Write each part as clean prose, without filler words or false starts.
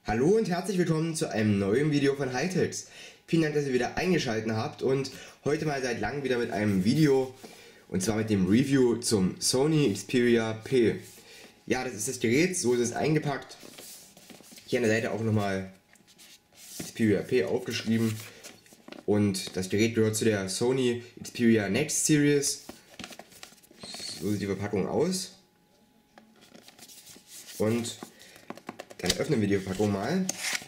Hallo und herzlich willkommen zu einem neuen Video von Hightechs. Vielen Dank, dass ihr wieder eingeschaltet habt und heute mal seit langem wieder mit einem Video und zwar mit dem Review zum Sony Xperia P. Ja, das ist das Gerät, so ist es eingepackt. Hier an der Seite auch nochmal Xperia P aufgeschrieben und das Gerät gehört zu der Sony Xperia Next Series. So sieht die Verpackung aus und dann öffnen wir die Verpackung mal.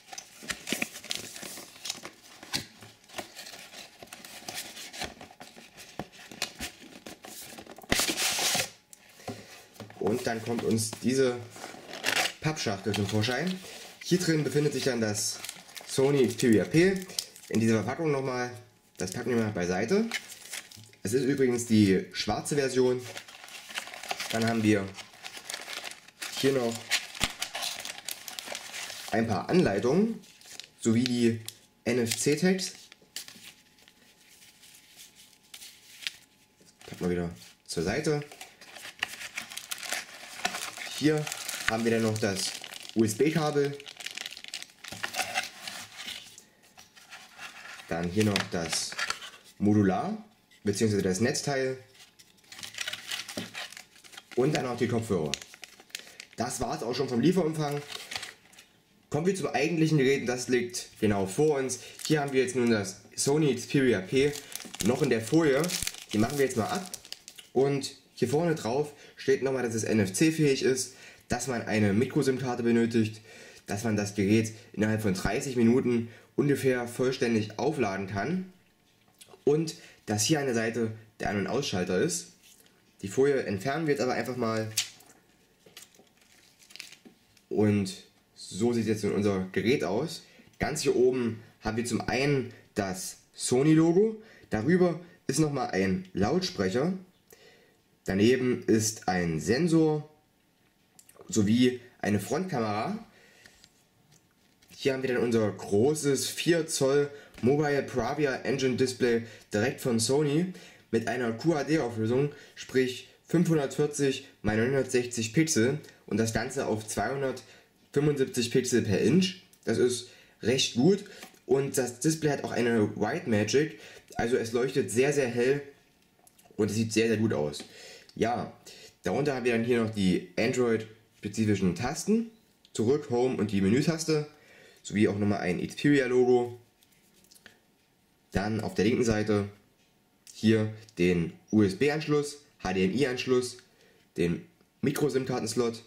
Und dann kommt uns diese Pappschachtel zum Vorschein. Hier drin befindet sich dann das Sony Xperia P. In dieser Verpackung nochmal, das packen wir mal beiseite. Es ist übrigens die schwarze Version. Dann haben wir hier noch ein paar Anleitungen sowie die NFC-Tags. Packen wir wieder zur Seite. Hier haben wir dann noch das USB-Kabel. Dann hier noch das Modular bzw. das Netzteil. Und dann noch die Kopfhörer. Das war es auch schon vom Lieferumfang. Kommen wir zum eigentlichen Gerät, das liegt genau vor uns. Hier haben wir jetzt nun das Sony Xperia P noch in der Folie. Die machen wir jetzt mal ab. Und hier vorne drauf steht nochmal, dass es NFC-fähig ist, dass man eine Micro-SIM-Karte benötigt, dass man das Gerät innerhalb von 30 Minuten ungefähr vollständig aufladen kann. Und dass hier an der Seite der An- und Ausschalter ist. Die Folie entfernen wir jetzt aber einfach mal. Und so sieht jetzt unser Gerät aus. Ganz hier oben haben wir zum einen das Sony-Logo. Darüber ist nochmal ein Lautsprecher. Daneben ist ein Sensor sowie eine Frontkamera. Hier haben wir dann unser großes 4 Zoll Mobile Bravia Engine Display direkt von Sony mit einer QHD-Auflösung, sprich 540 x 960 Pixel und das Ganze auf 275 Pixel per Inch. Das ist recht gut und das Display hat auch eine White Magic, also es leuchtet sehr sehr hell und es sieht sehr sehr gut aus. Ja, darunter haben wir dann hier noch die Android-spezifischen Tasten, zurück, Home und die Menütaste, sowie auch nochmal ein Xperia-Logo. Dann auf der linken Seite hier den USB-Anschluss, HDMI-Anschluss, den Micro-SIM-Karten-Slot,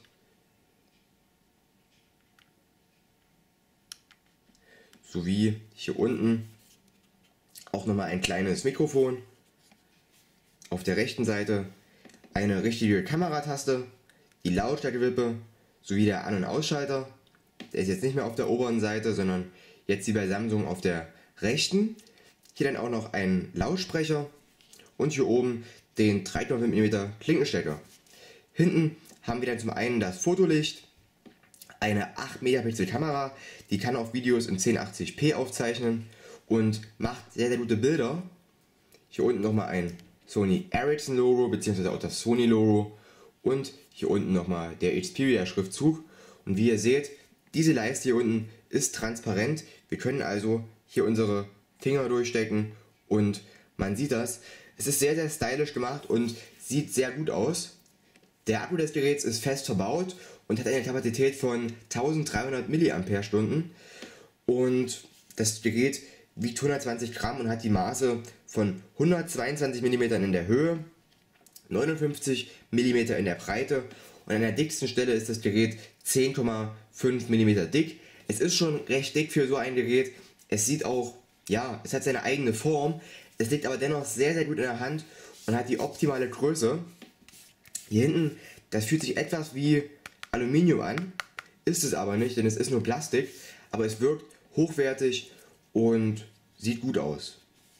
sowie hier unten auch nochmal ein kleines Mikrofon. Auf der rechten Seite eine richtige Kamerataste, die Lautstärkewippe sowie der An- und Ausschalter. Der ist jetzt nicht mehr auf der oberen Seite, sondern jetzt wie bei Samsung auf der rechten. Hier dann auch noch ein Lautsprecher und hier oben den 3,5 mm Klinkenstecker. Hinten haben wir dann zum einen das Fotolicht, eine 8 Megapixel Kamera, die kann auch Videos in 1080p aufzeichnen und macht sehr sehr gute Bilder. Hier unten nochmal ein Sony Ericsson Logo bzw. auch das Sony Logo und hier unten nochmal der Xperia Schriftzug. Und wie ihr seht, diese Leiste hier unten ist transparent. Wir können also hier unsere Finger durchstecken und man sieht das. Es ist sehr sehr stylisch gemacht und sieht sehr gut aus. Der Akku des Geräts ist fest verbaut und hat eine Kapazität von 1300 mAh und das Gerät wiegt 120 Gramm und hat die Maße von 122 mm in der Höhe, 59 mm in der Breite und an der dicksten Stelle ist das Gerät 10,5 mm dick. Es ist schon recht dick für so ein Gerät. Es sieht auch, ja, es hat seine eigene Form. Es liegt aber dennoch sehr sehr gut in der Hand und hat die optimale Größe. Hier hinten, das fühlt sich etwas wie Aluminium an, ist es aber nicht, denn es ist nur Plastik, aber es wirkt hochwertig und sieht gut aus.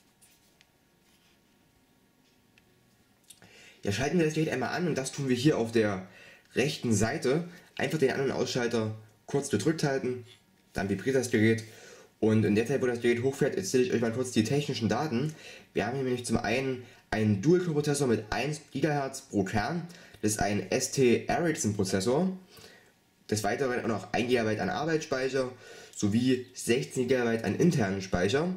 Ja, schalten wir das Gerät einmal an und das tun wir hier auf der rechten Seite. Einfach den An- und Ausschalter kurz gedrückt halten, dann vibriert das Gerät und in der Zeit, wo das Gerät hochfährt, erzähle ich euch mal kurz die technischen Daten. Wir haben hier nämlich zum einen einen Dual-Core-Prozessor mit 1 GHz pro Kern, das ist ein ST Ericsson Prozessor. Des Weiteren auch noch 1 GB an Arbeitsspeicher sowie 16 GB an internen Speicher.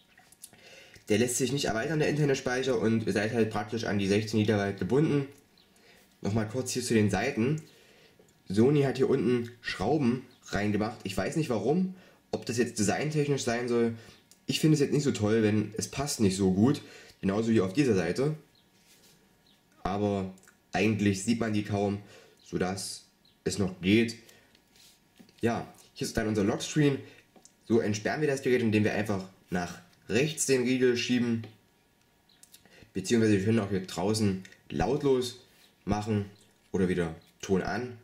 Der lässt sich nicht erweitern, der interne Speicher, und ihr seid halt praktisch an die 16 GB gebunden. Nochmal kurz hier zu den Seiten. Sony hat hier unten Schrauben reingemacht. Ich weiß nicht warum, ob das jetzt designtechnisch sein soll. Ich finde es jetzt nicht so toll, wenn es passt nicht so gut. Genauso wie auf dieser Seite. Aber eigentlich sieht man die kaum, sodass es noch geht. Ja, hier ist dann unser Lockscreen. So entsperren wir das Gerät, indem wir einfach nach rechts den Riegel schieben. Beziehungsweise wir können auch hier draußen lautlos machen oder wieder Ton an.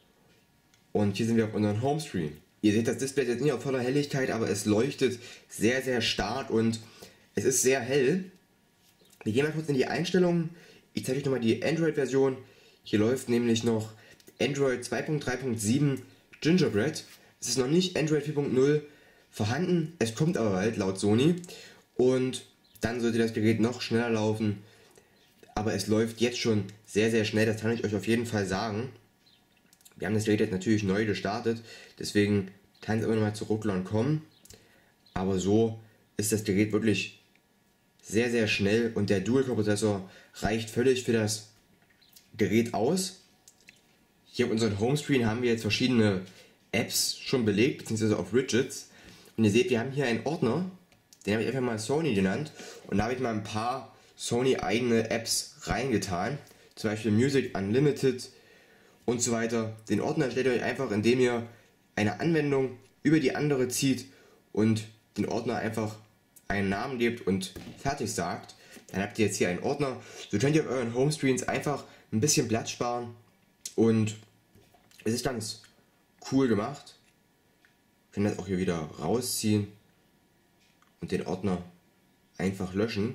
Und hier sind wir auf unserem Homescreen. Ihr seht das Display jetzt nicht auf voller Helligkeit, aber es leuchtet sehr, sehr stark und es ist sehr hell. Wir gehen mal kurz in die Einstellungen. Ich zeige euch nochmal die Android-Version. Hier läuft nämlich noch Android 2.3.7 Gingerbread. Es ist noch nicht Android 4.0 vorhanden. Es kommt aber bald laut Sony. Und dann sollte das Gerät noch schneller laufen. Aber es läuft jetzt schon sehr, sehr schnell. Das kann ich euch auf jeden Fall sagen. Wir haben das Gerät jetzt natürlich neu gestartet. Deswegen kann es immer noch mal zu Rucklern kommen. Aber so ist das Gerät wirklich sehr, sehr schnell. Und der Dual-Core-Prozessor reicht völlig für das Gerät aus. Hier auf unserem Homescreen haben wir jetzt verschiedene Apps schon belegt, beziehungsweise auf Widgets. Und ihr seht, wir haben hier einen Ordner, den habe ich einfach mal Sony genannt. Und da habe ich mal ein paar Sony eigene Apps reingetan. Zum Beispiel Music Unlimited und so weiter. Den Ordner erstellt ihr euch einfach, indem ihr eine Anwendung über die andere zieht und den Ordner einfach einen Namen gebt und fertig sagt. Dann habt ihr jetzt hier einen Ordner. So könnt ihr auf euren Homescreens einfach ein bisschen Platz sparen und es ist ganz cool gemacht. Wir können das auch hier wieder rausziehen und den Ordner einfach löschen.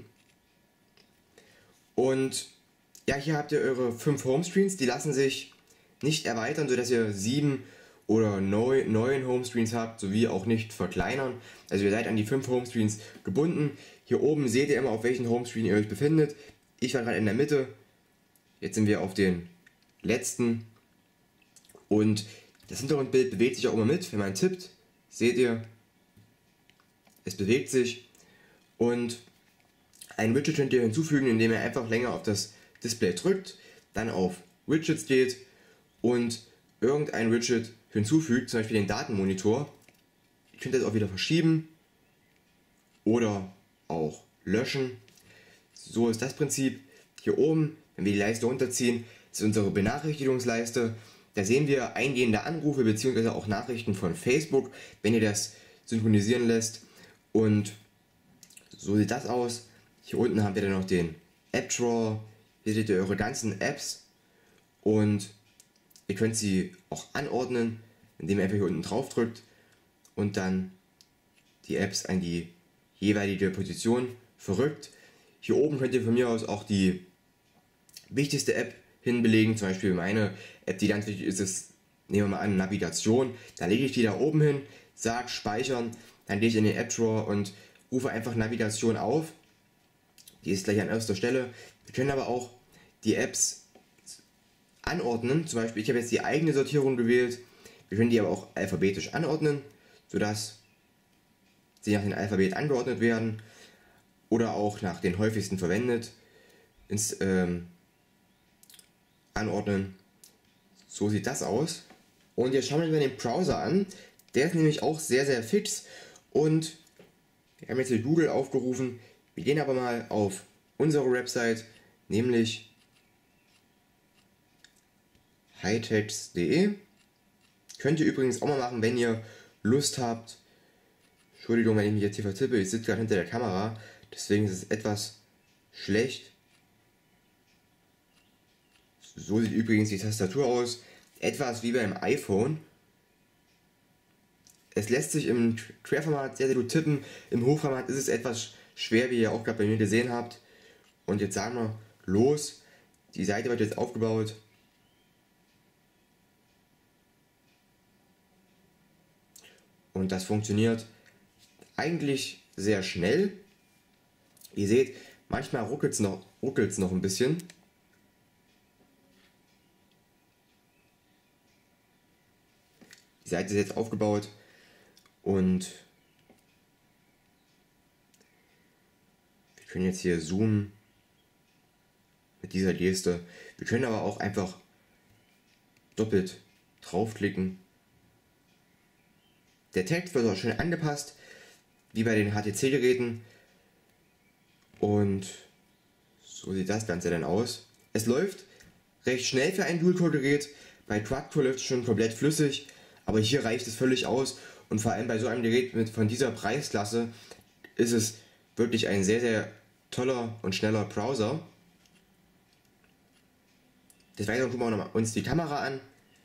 Und ja, hier habt ihr eure 5 Homescreens, die lassen sich nicht erweitern, sodass ihr 7 oder 9 Homescreens habt, sowie auch nicht verkleinern. Also ihr seid an die 5 Homescreens gebunden. Hier oben seht ihr immer, auf welchen Homescreen ihr euch befindet. Ich war gerade in der Mitte. Jetzt sind wir auf den letzten. Und das Hintergrundbild bewegt sich auch immer mit. Wenn man tippt, seht ihr, es bewegt sich. Und ein Widget könnt ihr hinzufügen, indem ihr einfach länger auf das Display drückt, dann auf Widgets geht und irgendein Widget hinzufügt, zum Beispiel den Datenmonitor. Ihr könnt das auch wieder verschieben oder auch löschen. So ist das Prinzip. Hier oben, wenn wir die Leiste runterziehen, ist unsere Benachrichtigungsleiste. Da sehen wir eingehende Anrufe bzw. auch Nachrichten von Facebook, wenn ihr das synchronisieren lässt. Und so sieht das aus. Hier unten haben wir dann noch den App Drawer. Hier seht ihr eure ganzen Apps und ihr könnt sie auch anordnen, indem ihr einfach hier unten drauf drückt und dann die Apps an die jeweilige Position verrückt. Hier oben könnt ihr von mir aus auch die wichtigste App hinbelegen. Zum Beispiel meine App, die ganz wichtig ist, ist, nehmen wir mal an, Navigation. Dann lege ich die da oben hin, sage speichern, dann gehe ich in den App Drawer und rufe einfach Navigation auf. Die ist gleich an erster Stelle. Wir können aber auch die Apps anordnen. Zum Beispiel, ich habe jetzt die eigene Sortierung gewählt. Wir können die aber auch alphabetisch anordnen, sodass sie nach dem Alphabet angeordnet werden oder auch nach den häufigsten verwendet anordnen. So sieht das aus. Und jetzt schauen wir uns mal den Browser an. Der ist nämlich auch sehr, sehr fix. Und wir haben jetzt hier Google aufgerufen. Wir gehen aber mal auf unsere Website, nämlich hightex.de. Könnt ihr übrigens auch mal machen, wenn ihr Lust habt. Entschuldigung, wenn ich mich jetzt hier vertippe, ich sitze gerade hinter der Kamera, deswegen ist es etwas schlecht. So sieht übrigens die Tastatur aus, etwas wie beim iPhone. Es lässt sich im Querformat sehr, sehr gut tippen, im Hochformat ist es etwas schwer, wie ihr auch gerade bei mir gesehen habt. Und jetzt sagen wir los, die Seite wird jetzt aufgebaut. Und das funktioniert eigentlich sehr schnell. Ihr seht, manchmal ruckelt es noch ein bisschen. Die Seite ist jetzt aufgebaut und wir können jetzt hier zoomen mit dieser Geste. Wir können aber auch einfach doppelt draufklicken. Der Text wird auch schön angepasst, wie bei den HTC-Geräten. Und so sieht das Ganze dann aus. Es läuft recht schnell für ein Dual-Core-Gerät. Bei Quad-Core läuft es schon komplett flüssig, aber hier reicht es völlig aus. Und vor allem bei so einem Gerät von dieser Preisklasse ist es wirklich ein sehr, sehr toller und schneller Browser. Des Weiteren gucken wir uns die Kamera an.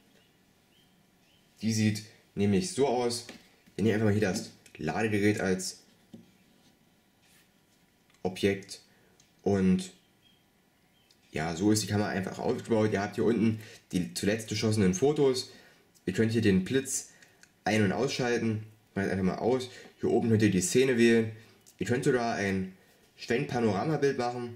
Die sieht nämlich so aus. Wir nehmen einfach mal hier das Ladegerät als Objekt und ja, so ist die Kamera einfach aufgebaut. Ihr habt hier unten die zuletzt geschossenen Fotos. Ihr könnt hier den Blitz ein- und ausschalten. Macht einfach mal aus. Hier oben könnt ihr die Szene wählen. Ihr könnt sogar ein Schwenk-Panoramabild machen.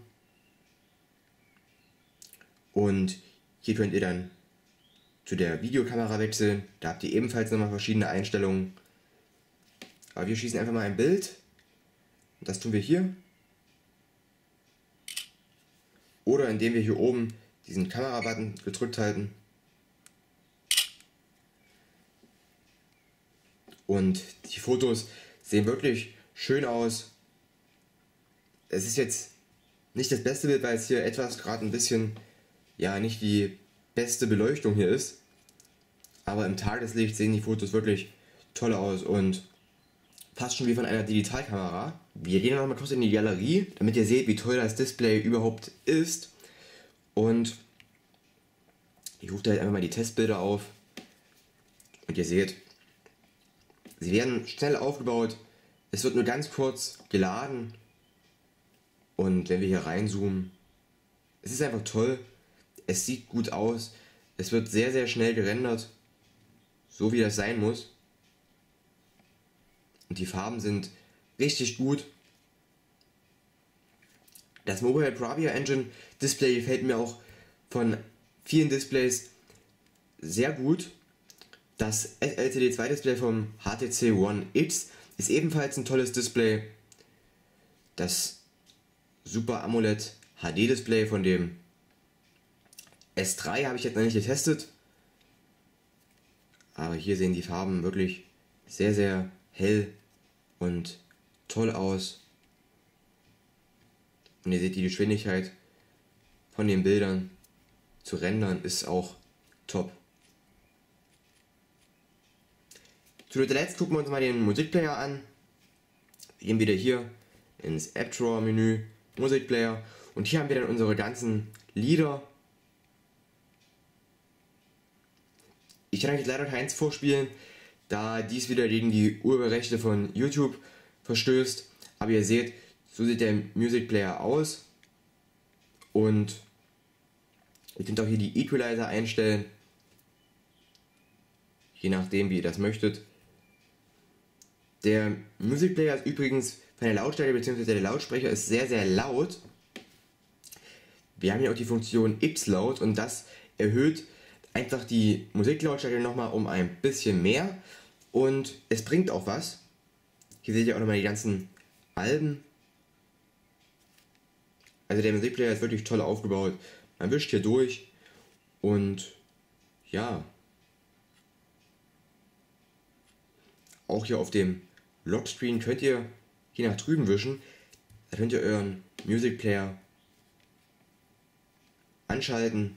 Und hier könnt ihr dann zu der Videokamera wechseln. Da habt ihr ebenfalls nochmal verschiedene Einstellungen. Aber wir schießen einfach mal ein Bild. Und das tun wir hier. Oder indem wir hier oben diesen Kamera-Button gedrückt halten. Und die Fotos sehen wirklich schön aus. Es ist jetzt nicht das beste Bild, weil es hier etwas gerade ein bisschen, ja, nicht die beste Beleuchtung hier ist. Aber im Tageslicht sehen die Fotos wirklich toll aus und fast schon wie von einer Digitalkamera. Wir gehen noch mal kurz in die Galerie, damit ihr seht, wie toll das Display überhaupt ist. Und ich rufe da jetzt einfach mal die Testbilder auf. Und ihr seht, sie werden schnell aufgebaut. Es wird nur ganz kurz geladen. Und wenn wir hier reinzoomen, es ist einfach toll. Es sieht gut aus. Es wird sehr, sehr schnell gerendert. So wie das sein muss. Und die Farben sind richtig gut. Das Mobile Bravia Engine Display gefällt mir auch von vielen Displays sehr gut. Das LCD2 Display vom HTC One X ist ebenfalls ein tolles Display. Das Super AMOLED HD Display von dem S3 habe ich jetzt noch nicht getestet. Aber hier sehen die Farben wirklich sehr, sehr hell und toll aus. Und ihr seht, die Geschwindigkeit von den Bildern zu rendern ist auch top. Zu guter Letzt gucken wir uns mal den Musikplayer an. Wir gehen wieder hier ins App Drawer Menü, Musikplayer, und hier haben wir dann unsere ganzen Lieder. Ich kann euch leider keins vorspielen, da dies wieder gegen die Urheberrechte von YouTube verstößt. Aber ihr seht, so sieht der Music Player aus. Und ihr könnt auch hier die Equalizer einstellen, je nachdem wie ihr das möchtet. Der Music Player ist übrigens von der Lautstärke bzw. der Lautsprecher ist sehr, sehr laut. Wir haben hier auch die Funktion X-Laut und das erhöht einfach die Musiklautstärke nochmal um ein bisschen mehr und es bringt auch was. Hier seht ihr auch nochmal die ganzen Alben. Also der Musikplayer ist wirklich toll aufgebaut. Man wischt hier durch und ja, auch hier auf dem Lockscreen könnt ihr hier nach drüben wischen. Da könnt ihr euren Musikplayer anschalten.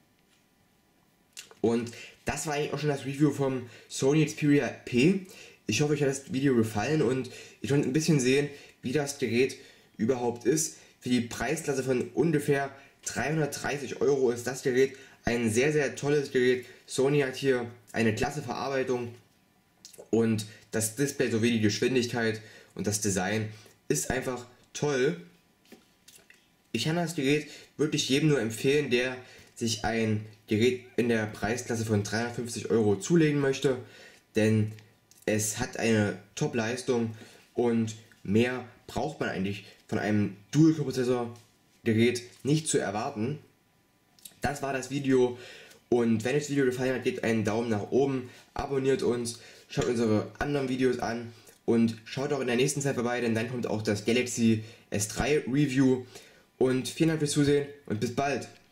Und das war eigentlich auch schon das Review vom Sony Xperia P. Ich hoffe, euch hat das Video gefallen und ihr könnt ein bisschen sehen, wie das Gerät überhaupt ist. Für die Preisklasse von ungefähr 330 € ist das Gerät ein sehr, sehr tolles Gerät. Sony hat hier eine klasse Verarbeitung und das Display sowie die Geschwindigkeit und das Design ist einfach toll. Ich kann das Gerät wirklich jedem nur empfehlen, der sich ein Gerät in der Preisklasse von 350 € zulegen möchte, denn es hat eine Top-Leistung und mehr braucht man eigentlich von einem Dual-Core-Prozessor-Gerät nicht zu erwarten. Das war das Video Und wenn euch das Video gefallen hat, gebt einen Daumen nach oben, abonniert uns, schaut unsere anderen Videos an und schaut auch in der nächsten Zeit vorbei, denn dann kommt auch das Galaxy S3 Review. Und vielen Dank fürs Zusehen und bis bald.